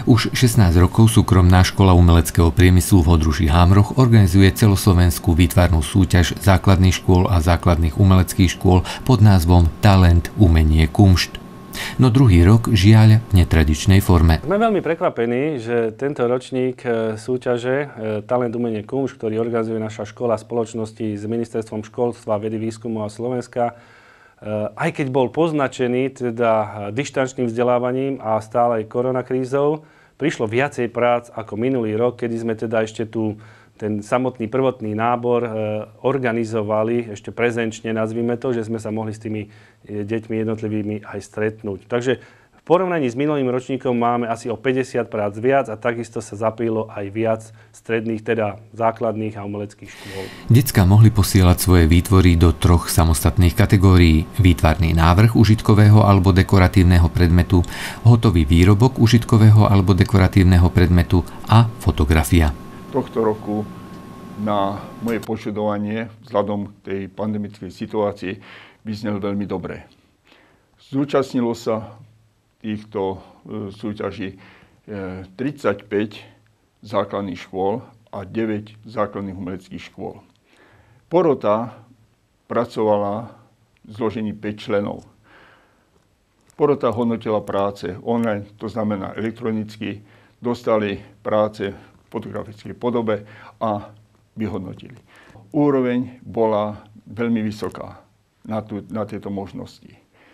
Už 16 rokov súkromná škola umeleckého priemyslu v Hodruši Hámroch organizuje celoslovenskú výtvarnú súťaž základných škôl a základných umeleckých škôl pod názvom Talent, umenie, kumšt. No druhý rok žiaľ v netradičnej forme. Sme veľmi prekvapení, že tento ročník súťaže Talent, umenie, kumšt, ktorý organizuje naša škola v spoločnosti s Ministerstvom školstva, vedy, výskumu a Slovenska, aj keď bol poznačený teda dištančným vzdelávaním a stále aj koronakrízou, prišlo viacej prác ako minulý rok, kedy sme teda ešte ten samotný prvotný nábor organizovali ešte prezenčne, nazvime to, že sme sa mohli s tými deťmi jednotlivými aj stretnúť. Takže v porovnaní s minulým ročníkom máme asi o 50 prác viac a takisto sa zapojilo aj viac stredných, teda základných a umeleckých škôl. Decká mohli posielať svoje výtvory do 3 samostatných kategórií: výtvarný návrh užitkového alebo dekoratívneho predmetu, hotový výrobok užitkového alebo dekoratívneho predmetu a fotografia. Tohto roku na moje požadovanie vzhľadom tej pandemickej situácii vyznel veľmi dobre. Zúčastnilo sa týchto súťaží 35 základných škôl a 9 základných umeleckých škôl. Porota pracovala v zložení 5 členov. Porota hodnotila práce online, to znamená elektronicky, dostali práce v fotografickej podobe a vyhodnotili. Úroveň bola veľmi vysoká na tieto možnosti.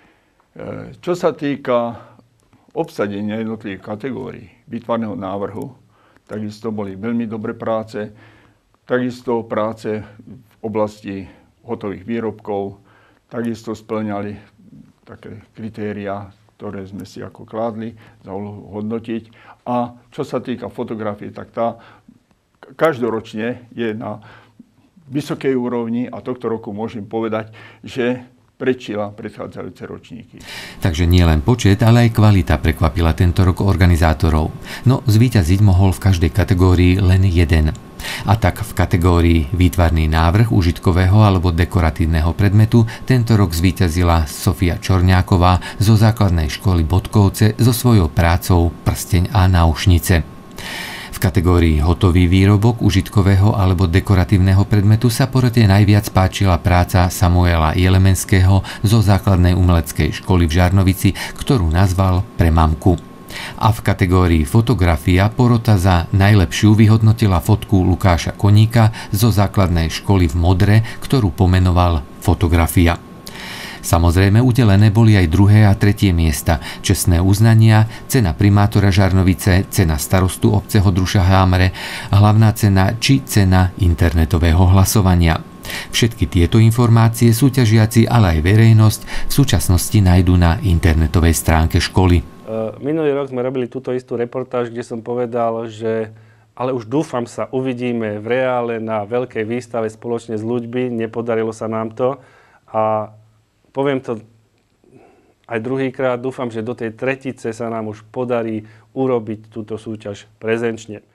Čo sa týka obsadenia jednotlivých kategórií výtvarného návrhu, takisto boli veľmi dobré práce, takisto práce v oblasti hotových výrobkov, takisto spĺňali také kritériá, ktoré sme si ako kládli za úlohu hodnotiť. A čo sa týka fotografie, tak tá každoročne je na vysokej úrovni a tohto roku môžem povedať, že predčila predchádzajúce ročníky. Takže nie len počet, ale aj kvalita prekvapila tento rok organizátorov. No zvíťaziť mohol v každej kategórii len jeden. A tak v kategórii výtvarný návrh užitkového alebo dekoratívneho predmetu tento rok zvíťazila Sofia Čorňáková zo základnej školy Bodkovce so svojou prácou Prsteň a náušnice. V kategórii hotový výrobok užitkového alebo dekoratívneho predmetu sa porote najviac páčila práca Samuela Jelemenského zo základnej umeleckej školy v Žarnovici, ktorú nazval Pre mamku. A v kategórii fotografia porota za najlepšiu vyhodnotila fotku Lukáša Koníka zo základnej školy v Modre, ktorú pomenoval Fotografia. Samozrejme udelené boli aj 2. a 3. miesta, čestné uznania, cena primátora Žarnovice, cena starostu obce Hodruša Hámre, hlavná cena či cena internetového hlasovania. Všetky tieto informácie súťažiaci, ale aj verejnosť v súčasnosti nájdu na internetovej stránke školy. Minulý rok sme robili túto istú reportáž, kde som povedal, že ale už dúfam sa uvidíme v reále na veľkej výstave spoločne s ľuďmi. Nepodarilo sa nám to a poviem to aj druhýkrát, dúfam, že do tej tretice sa nám už podarí urobiť túto súťaž prezenčne.